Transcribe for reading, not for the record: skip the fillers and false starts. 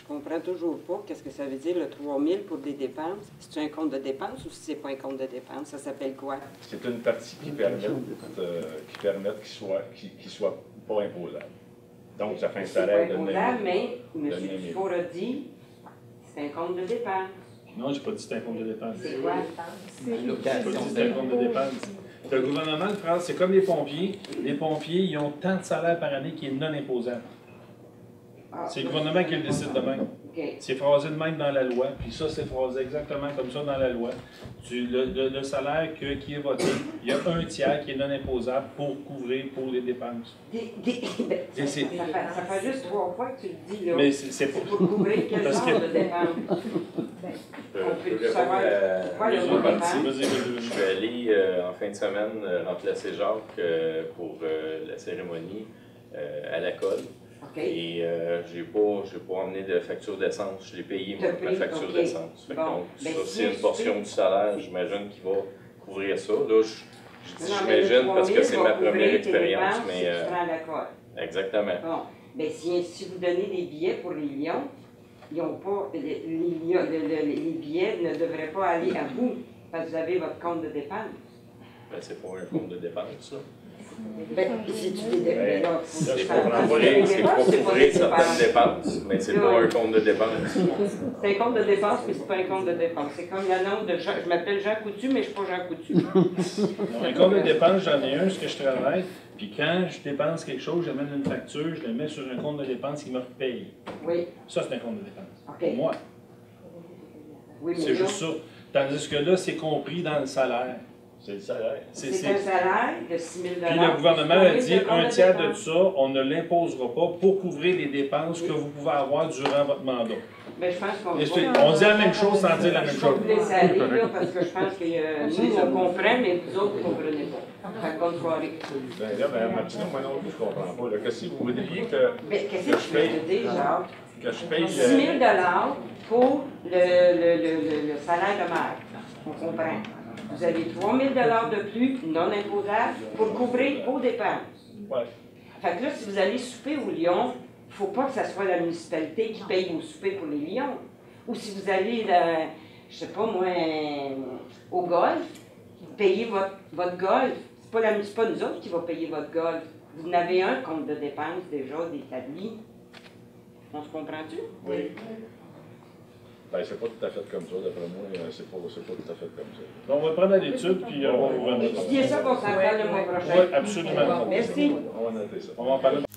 Je comprends toujours pas qu'est-ce que ça veut dire le 3 000 pour des dépenses. C'est un compte de dépenses ou si c'est pas un compte de dépenses? Ça s'appelle quoi? C'est une partie qui permet qu'il soit pas imposable. Donc, ça fait un salaire de 9 000. Mais M. Dufour a dit c'est un compte de dépenses. Non, j'ai pas dit que c'est un compte de dépenses. C'est quoi? J'ai pas dit que c'est un compte de dépenses. Le gouvernement, France, c'est comme les pompiers. Les pompiers, ils ont tant de salaire par année qui est non imposable. C'est le gouvernement qui le décide de même. C'est phrasé de même dans la loi, puis ça, c'est phrasé exactement comme ça dans la loi. Le salaire qui est voté, il y a un tiers qui est non imposable pour couvrir pour les dépenses. Ça fait juste 3 fois que tu le dis, là. Mais c'est pour couvrir quel genre de dépenses? On peut savoir quoi le mot dépenses? Je suis allé en fin de semaine remplacer Jacques pour la cérémonie à la colle. Et je n'ai pas emmené de facture d'essence. Je l'ai payé, ma facture d'essence. Donc, ça, c'est une portion du salaire, j'imagine, qui va couvrir ça. Là, je dis j'imagine parce que c'est ma première expérience. Mais, exactement. Bon. Bien, si vous donnez des billets pour les Lions, ils ont pas, les billets ne devraient pas aller à vous, parce que vous avez votre compte de dépenses. Ben, c'est pas un compte de dépenses, ça. Ben, si tu les dépenses, c'est pour couvrir certaines dépenses, mais c'est pas un compte de dépenses. C'est un compte de dépenses, mais c'est pas un compte de dépenses. C'est comme l'annonce de Jean. Je m'appelle Jean Coutu, mais je suis pas Jean Coutu. Un compte de dépenses, j'en ai un, ce que je travaille. Puis quand je dépense quelque chose, j'amène une facture, je le mets sur un compte de dépenses qui me repaye. Oui. Ça, c'est un compte de dépenses. Okay. Pour moi. Oui, c'est juste ça. Tandis que là, c'est compris dans le salaire. C'est le salaire. C'est un salaire de 6 000 $. Puis le gouvernement a dit un tiers de ça, on ne l'imposera pas pour couvrir les dépenses que vous pouvez avoir durant votre mandat. Mais je pense qu'on on dit la même chose sans dire la même chose. Je vais vous laisser aller, là, parce que je pense que nous, on comprend, mais vous autres, vous ne comprenez pas. Fait bonne soirée. Ben là, Mme Martineau, moi non plus, je ne comprends pas. Qu'est-ce que vous voudriez que qu'est-ce que je peux te dire, Jacques? Que je paye 6 000 $ pour le salaire de maire. On comprend. Vous avez 3 000 $ de plus, non imposables, pour couvrir vos dépenses. Ouais. Fait que là, si vous allez souper au Lion, il ne faut pas que ce soit la municipalité qui paye vos soupers pour les Lions. Ou si vous allez, je sais pas moi, au golf, payez votre golf. C'est pas nous autres qui va payer votre golf. Vous en avez un compte de dépenses déjà établi. On se comprend-tu? Oui. Ben, c'est pas tout à fait comme ça, d'après moi, c'est pas tout à fait comme ça. Donc, on va prendre l'étude, puis on va vous remettre. Étudiez ça qu'on s'en parle le mois prochain. Oui, absolument. Merci. On va noter ça. On va en parler.